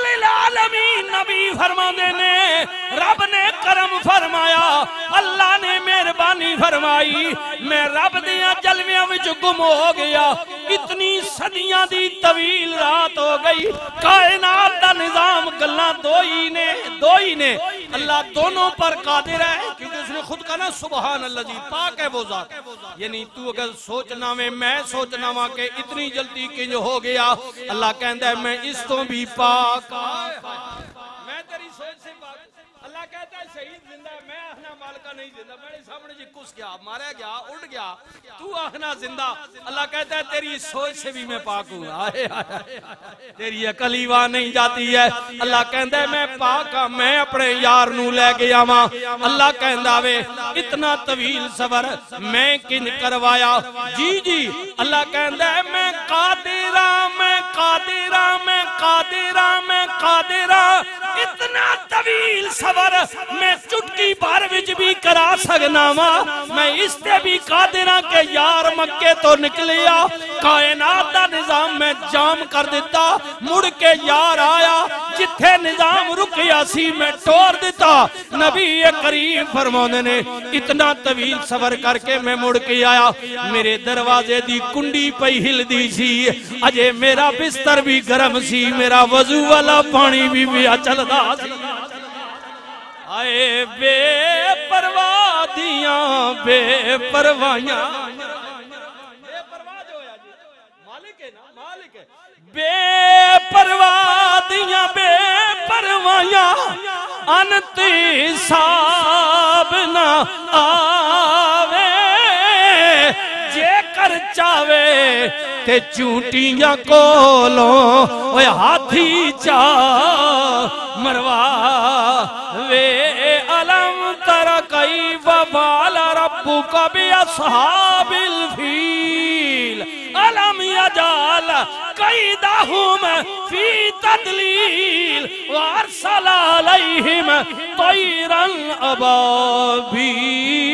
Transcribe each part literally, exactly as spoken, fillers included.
लिल आलमीन नबी फरमाते ने रब ने करम फरमाया, अल्लाह ने मेहरबानी फरमाई, मैं रब दियां जलवियां विच गुम हो गया। इतनी सदियां दी तवील रात हो गई, कायनात दा निजाम गल्लां दो ही ने दो ही ने। अल्लाह दोनों पर कादिर है, क्योंकि उसने खुद कहा ना सुबहान अल्लाह जी, पाक है वो जात। यानी तू अगर सोचना में मैं सोचना वा के इतनी जल्दी किंज हो गया, अल्लाह कहता है मैं इस तो भी पाक, मैं तेरी सोच से पाक। अल्लाह कहता है शहीद जिंदा है, मैं आखना मालिका नहीं जिंदा, मेरे सामने जी कुछ गया, मारा गया, उड़ गया, तू आखना जिंदा। अल्लाह कहता है तेरी सोच से भी मैं पाक हूँ, तेरी अकल ही वहां नहीं जाती है। अल्लाह कहता है मैं पाक हाँ, मैं अपने यार नू लेके आवा। अल्लाह कहता वे इतना तवील सबर मैं किन करवाया, जी जी। अल्लाह कहता है मैं कादिरा मैं कादिरा मैं कादिरा मैं कादिरा, इतना तवील सबर मैं चुटकी भर विच भी करा सकना वा। मैं इसते भी कादिरा के यार मक्के तो निकलिया, कायनात दा निजाम मैं जाम कर दिता, मुड़ के यार आया, जिथे निजाम रुकिया सी मैं तोड़ दिता। नबी करीम फरमाते ने इतना तवील सबर करके मैं मुड़ के आया, मेरे दरवाजे दी कुंडी पई हिलदी सी, अजे मेरा बिस्तर भी गर्म सी, मेरा वजू वाला पानी भी पिया चलदा सी। आए बेपरवाह दियां बेपरवाहियां, बेपरवाह जो है जी मालिक है ना, मालिक है। बेपरवाह दियां बेपरवाहियां अनत हिसाब ना आवे, जेकर चावे ते चूटियां कोलों ओए हाथी चा मरवा वे। अलम तरा कई वबाल रब्बु कभी अस्हाबिल फील, अलम यजाल कई दाहुम फी तदलील, वारसल अलैहिम तैरन अबाबील।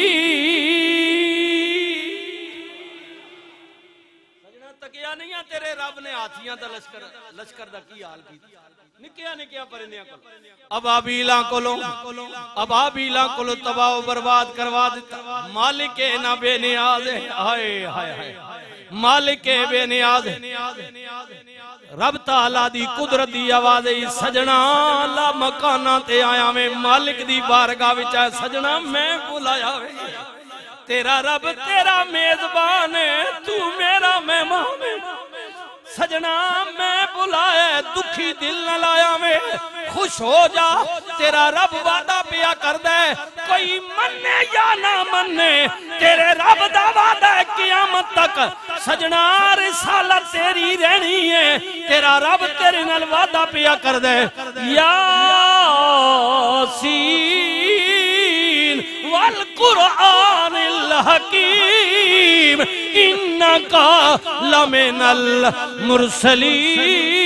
नहीं है तेरे रब ने हाथियां दा लश्कर लश्कर दा की हाल की निकिया निकिया परिंदियां को अबाबीला कोलो अबाबीला कोलो तबाह बर्बाद करवा दिता। मालिक ना बेनियाज है, हाय हाय हाय मालिक बेनियाज है। रब ताला दी कुदरत दी आवाज है, सजना ला मकाना ते आया मैं, मालिक दी बारगाह विच है सजना मैं बुलाया वे। तेरा रब तेरा मेजबान है, तू मेरा मेहमान है, सजना मैं बुलाया दुखी दिल न लाया मैं, खुश हो जा तेरा रब वादा पिया कर दे, कोई मन्ने या ना मन्ने तेरे रब दा वादा है कियामत तक। सजना रिसालत तेरी रहनी है, तेरा रब तेरे नाल वादा पिया कर दे। यासीन वल कुरआनिल हकीम इन्नका लमिनल मुरसलीन।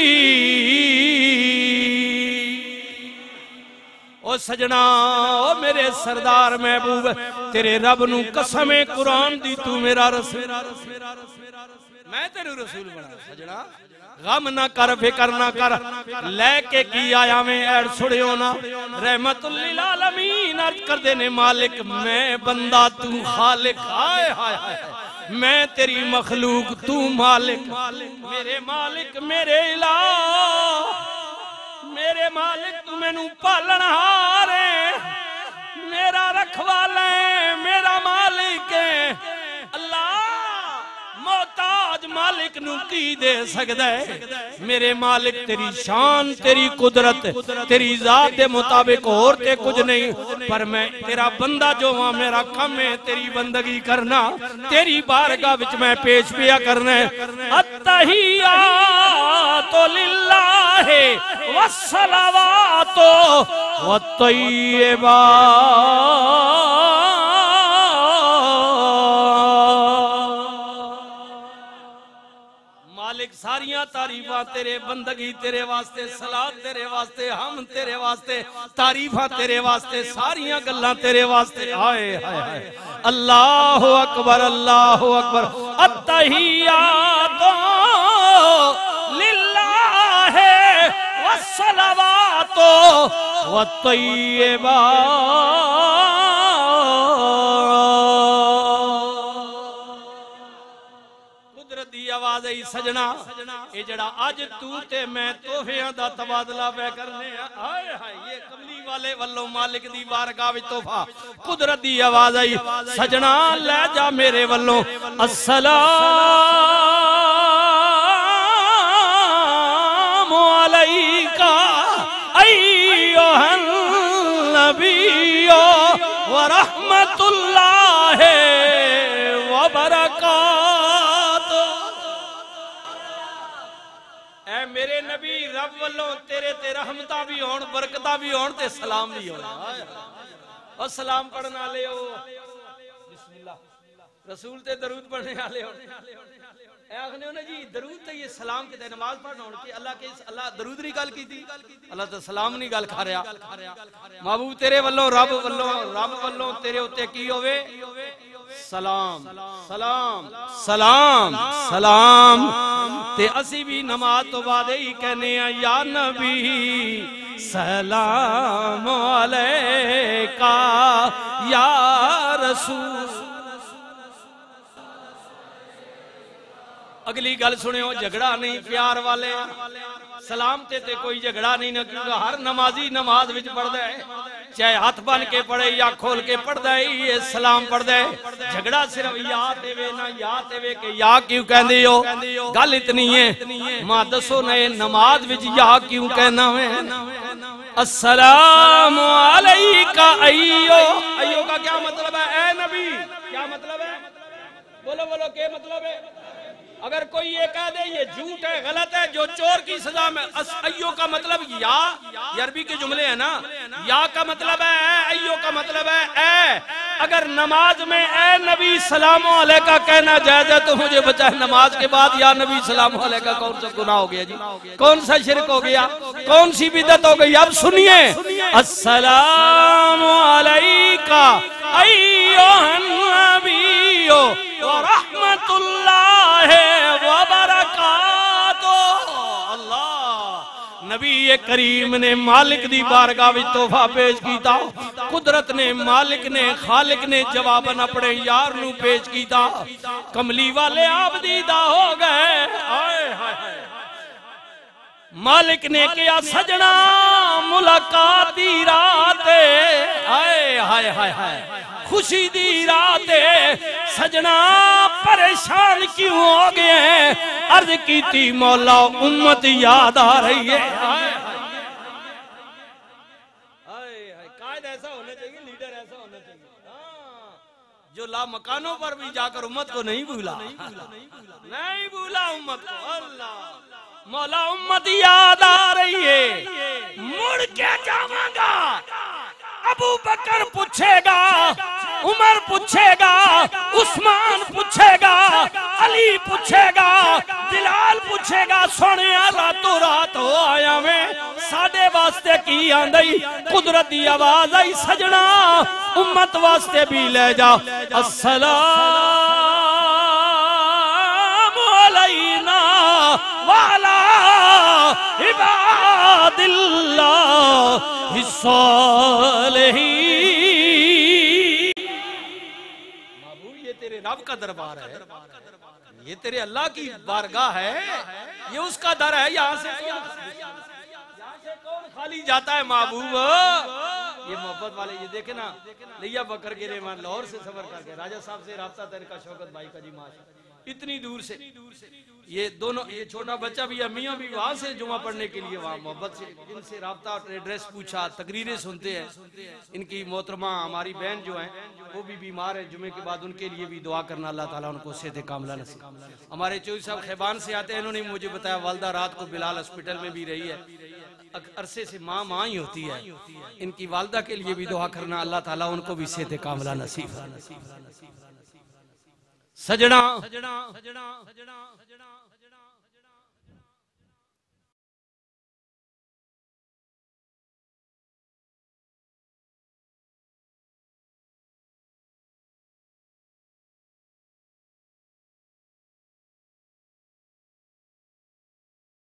ओ सजना ओ मेरे सरदार महबूब, तेरे रब नू कसम है कुरान दी तू मेरा रसूल, मैं तेरे रसूल बना। सजना गम ना कर फिकर ना कर, लेके की आया मैं ऐड सुड़ियो ना। रहमतुल लिल आलमीन अर्ज कर देने मालिक मैं बंदा तू खालिक, हाय हाय हाय मैं तेरी मखलूक तू मालिक। मेरे मालिक मेरे इलाह मेरे मालिक तू मैनू पालन हारे, मेरा रखवाला है मेरा मालिक है। अल्लाह मोहताज मालिक नू की दे सकदा है। मेरे मालिक तेरी शान तेरी कुदरत तेरी जात के मुताबिक और ते कुछ नहीं, पर मैं तेरा बंदा जो हां, मेरा काम है तेरी बंदगी करना, तेरी बारगाह विच मैं पेश पिया करना है। अत्तहियातु लिल्लाहि वस्सलावातु वत्तय्यिबात। मालिक सारियां तारीफां तेरे, बंदगी तेरे वास्ते, सलात तेरे वास्ते, हम तेरे वास्ते, तारीफां तेरे वास्ते, सारियां गल्लां तेरे वास्ते। हाय हाय हाय अल्लाहु अकबर अल्लाहु अकबर। अत्तहियातु लिल्लाहि सलावातो व तय्यबा। कुदरती आवाज आई सजना, ये जड़ा अज तू ते मैं तोहफियां दा तबादला पे करने। हाय हाय ये कमली वाले वल्लों मालिक दी बारगाह विच तोहफा। कुदरत दी आवाज आई सजना ले जा मेरे वल्लों अस्सलाम अलैका अय्युहन नबियो व रहमतुल्लाहि व बरकातुहू। ऐ मेरे नबी रब वल्लों तेरे ते रहमतां भी होण बरकतां भी होण ते सलाम भी होण। और सलाम पढ़ने वाले हो बिस्मिल्लाह रसूल ते दरूद पढ़ने वाले हो आखने हो ना जी दरूद ते ये सलाम के नमाज पढ़ना हो कि अल्लाह के अल्लाह दरूद नहीं गल की थी अल्लाह तो सलाम नहीं गल खा रहा। महबूब तेरे वल्लों रब वल्लों रब वल्लों तेरे उत्ते की होवे सलाम सलाम सलाम सलाम। ते असी भी नमाज तो बाद ही कहने या नबी सलाम अलैका या रसूल। अगली गल सुनियो झगड़ा नहीं प्यार वाले सलाम ते, ते कोई झगड़ा नहीं ना क्योंकि हर नमाजी नमाज विच पढ़दा है चाहे हाथ बन के पढ़े या खोल के पढ़दा है ये सलाम पढ़दा है। झगड़ा सिर्फ या तेवे ना या तेवे के या क्यों कहंदे हो गल इतनी है मां दसो ने नमाज विच या क्यों कहना है। अस्सलाम अलैका अय्यो अय्यो का क्या मतलब है ए नबी क्या मतलब है बोलो बोलो क्या मतलब है। अगर कोई ये कह दे ये झूठ है गलत है जो चोर की सजा में अय्यो का मतलब या अरबी के जुमले है ना या का मतलब है अय्यो का मतलब है ए। अगर नमाज में ए नबी सलाम अलैका कहना जायज है तो मुझे बता नमाज के बाद या नबी सलाम अलैका कौन सा गुनाह हो गया जी कौन सा शिरक हो गया कौन सी बिदअत हो गई। अब सुनिए अस्सलाम अलैका अय्युहन नबियो व रहमतुल्लाहि व बरकातुहू। अल्लाह नबी ये करीम ने मालिक दी बारगाह विच तोहफा पेश कीता। कुदरत ने मालिक ने खालिक ने जवाबन अपने यार नू पेश कीता। कमली वाले आप दीदा हो गए। हाय हाय मालिक ने किया सजना मुलाकात दी रात हाय हाय हाय हाय खुशी दी रात सजना परेशान क्यों हो गए अर्ज की थी मौला उम्मत याद आ रही है। कायद ऐसा होना चाहिए लीडर ऐसा होना चाहिए जो ला मकानों पर भी जाकर उम्मत को नहीं भूला नहीं भूला उम्मत को। अल्लाह मौला उम्मत याद आ रही है मुड़ के जावांगा अबू बकर पूछेगा उमर पूछेगा उस्मान पूछेगा अली पूछेगा बिलाल पूछेगा सोने रातों रात हो आया मैं साडे वास्ते की आंदी कुदरत दी आवाज आई सजना उम्मत वास्ते भी ले जा। अस्सलाम अलैना वाला इबादिल्लाहि सालिहीन। महबूब ये तेरे रब का दरबार है ये तेरे अल्लाह की बारगाह है ये उसका दर है यहाँ से कौन खाली जाता है महबूब। ये मोहब्बत वाले ये देखे ना लिया बकर के रेमान लाहौर से सफर करके राजा साहब से राब्ता तरीका शौकत भाई का जी माशा इतनी दूर से ये दोनों ये छोटा बच्चा भी है मियाँ भी वहां से जुमा पढ़ने के लिए वहां मोहब्बत से इनसे राब्ता एड्रेस पूछा तकरीरें सुनते हैं। इनकी मोहतरमा हमारी बहन जो है वो भी बीमार है जुमे के बाद उनके लिए भी दुआ करना अल्लाह ताला उनको सेहत कामला नसीब। हमारे चौधरी साहब खैबान से आते हैं इन्होंने मुझे बताया वालदा रात को बिलाल हॉस्पिटल में भी रही है अरसे से माँ माँ ही होती है इनकी वालदा के लिए भी दुआ करना अल्लाह ताला उनको भी सेहत कामला नसीब। सजना सजना सजना सजना